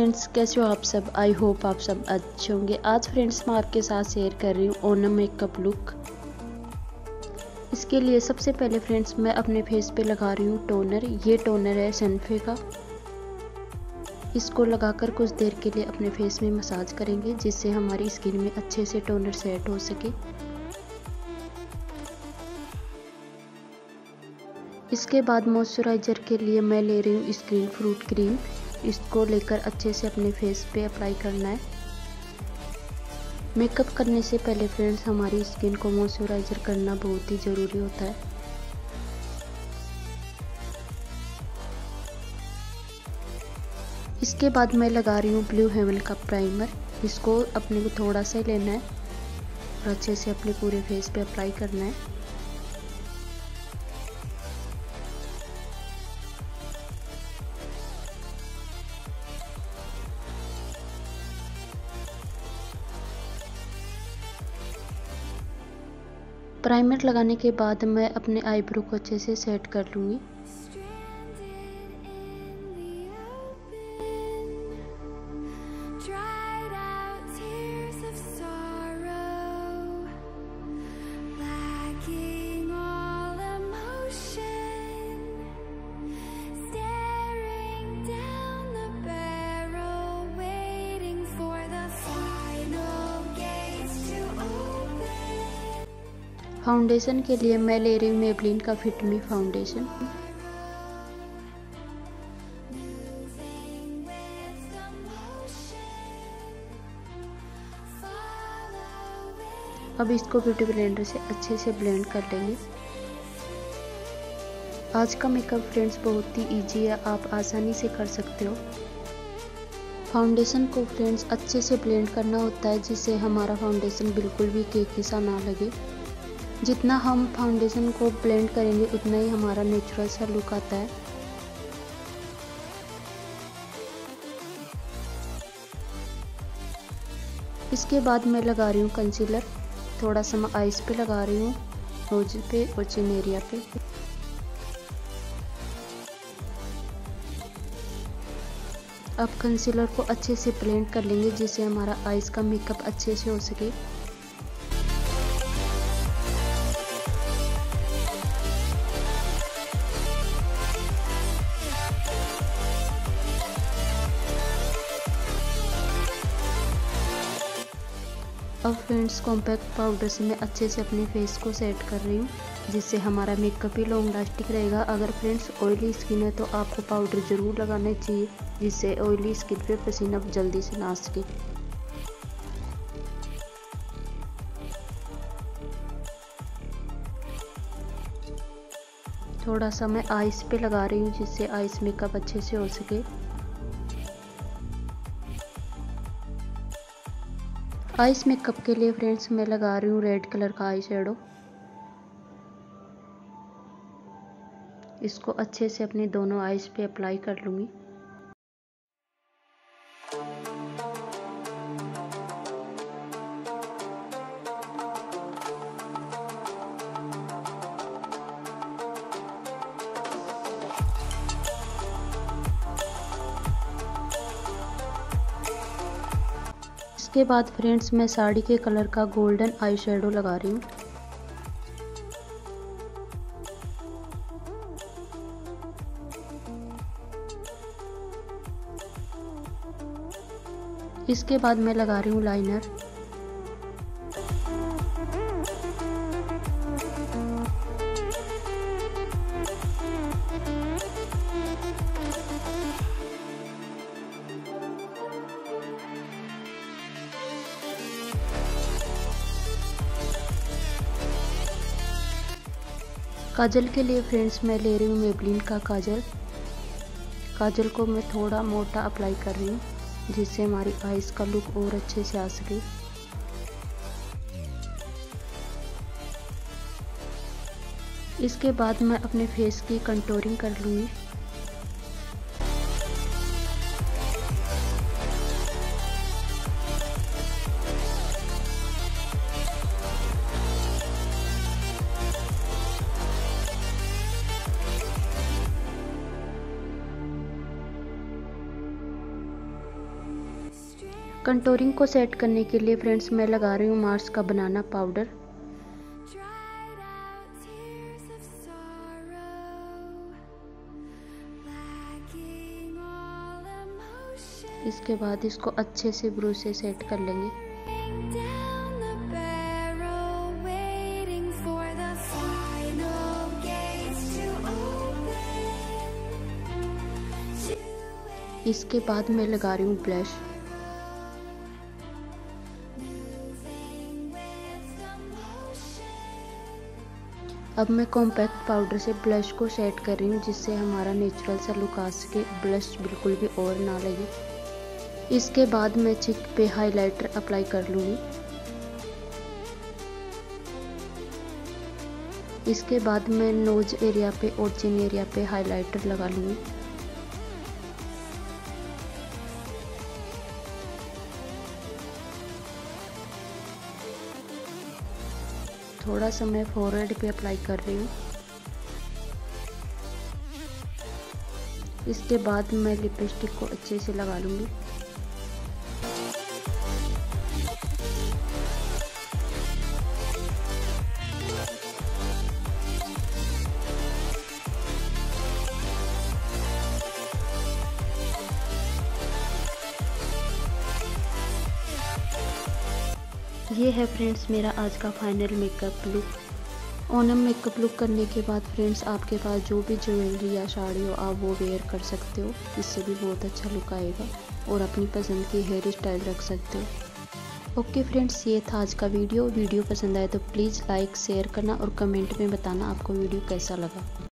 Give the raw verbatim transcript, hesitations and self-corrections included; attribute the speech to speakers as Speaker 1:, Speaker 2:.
Speaker 1: Friends, कैसे हो आप सब। आई होप आप सब अच्छे होंगे। आज फ्रेंड्स मैं आपके साथ शेयर कर रही हूँ ओनम मेकअप लुक। इसके लिए सबसे पहले फ्रेंड्स मैं अपने फेस पे लगा रही हूँ टोनर। ये टोनर है सनफे का। इसको लगाकर कुछ देर के लिए अपने फेस में मसाज करेंगे, जिससे हमारी स्किन में अच्छे से टोनर सेट हो सके। इसके बाद मॉइस्चराइज़र के लिए मैं ले रही हूँ स्क्रीन फ्रूट क्रीम। इसको लेकर अच्छे से अपने फेस पे अप्लाई करना है। मेकअप करने से पहले फ्रेंड्स हमारी स्किन को मॉइस्चराइज़र करना बहुत ही ज़रूरी होता है। इसके बाद मैं लगा रही हूँ ब्लू हेवन का प्राइमर। इसको अपने को थोड़ा सा ही लेना है और अच्छे से अपने पूरे फेस पे अप्लाई करना है। प्राइमर लगाने के बाद मैं अपने आईब्रो को अच्छे से सेट कर लूँगी। फाउंडेशन के लिए मैं ले रही हूँ मेबलिन का फिट मी फाउंडेशन। अब इसको ब्यूटी ब्लेंडर से अच्छे से ब्लेंड कर लेंगे। आज का मेकअप फ्रेंड्स बहुत ही इजी है, आप आसानी से कर सकते हो। फाउंडेशन को फ्रेंड्स अच्छे से ब्लेंड करना होता है, जिससे हमारा फाउंडेशन बिल्कुल भी केकी सा ना लगे। जितना हम फाउंडेशन को ब्लेंड करेंगे उतना ही हमारा नेचुरल सा लुक आता है। इसके बाद मैं लगा रही हूँ कंसीलर। थोड़ा सा मैं आईज पे लगा रही हूँ, नोज पे और चिन एरिया पे। अब कंसीलर को अच्छे से ब्लेंड कर लेंगे, जिससे हमारा आईज का मेकअप अच्छे से हो सके। अब फ्रेंड्स कॉम्पैक्ट पाउडर से मैं अच्छे से अपने फेस को सेट कर रही हूँ, जिससे हमारा मेकअप ही लॉन्ग लास्टिंग रहेगा। अगर फ्रेंड्स ऑयली स्किन है तो आपको पाउडर ज़रूर लगाना चाहिए, जिससे ऑयली स्किन पे पसीना जल्दी से ना आ सके। थोड़ा सा मैं आइस पे लगा रही हूँ, जिससे आइस मेकअप अच्छे से हो सके। आइस मेकअप के लिए फ्रेंड्स मैं लगा रही हूँ रेड कलर का आई शेडो। इसको अच्छे से अपने दोनों आइस पे अप्लाई कर लूँगी। इसके बाद फ्रेंड्स मैं साड़ी के कलर का गोल्डन आई शेडो लगा रही हूँ। इसके बाद मैं लगा रही हूँ लाइनर। काजल के लिए फ्रेंड्स मैं ले रही हूँ मेबलिन का काजल। काजल को मैं थोड़ा मोटा अप्लाई कर रही हूँ, जिससे हमारी आईज का लुक और अच्छे से आ सके। इसके बाद मैं अपने फेस की कंटूरिंग कर लूँगी। कंटूरिंग को सेट करने के लिए फ्रेंड्स मैं लगा रही हूँ मार्स का बनाना पाउडर। इसके बाद इसको अच्छे से ब्रश से सेट कर लेंगे। इसके बाद मैं लगा रही हूँ ब्लश। अब मैं कॉम्पैक्ट पाउडर से ब्लश को सेट कर रही हूँ, जिससे हमारा नेचुरल सा लुक आ सके, ब्लश बिल्कुल भी और ना लगे। इसके बाद मैं चिक पे हाइलाइटर अप्लाई कर लूँगी। इसके बाद मैं नोज एरिया पे और चिन एरिया पे हाइलाइटर लगा लूँगी। थोड़ा सा मैं फोरहेड पे अप्लाई कर रही हूँ। इसके बाद मैं लिपस्टिक को अच्छे से लगा लूँगी। ये है फ्रेंड्स मेरा आज का final makeup look. Onam makeup look करने के बाद फ्रेंड्स आपके पास जो भी ज्वेलरी या साड़ी हो आप वो वेयर कर सकते हो, इससे भी बहुत अच्छा लुक आएगा और अपनी पसंद की हेयर स्टाइल रख सकते हो। ओके फ्रेंड्स, ये था आज का वीडियो। वीडियो पसंद आए तो प्लीज़ लाइक शेयर करना और कमेंट में बताना आपको वीडियो कैसा लगा।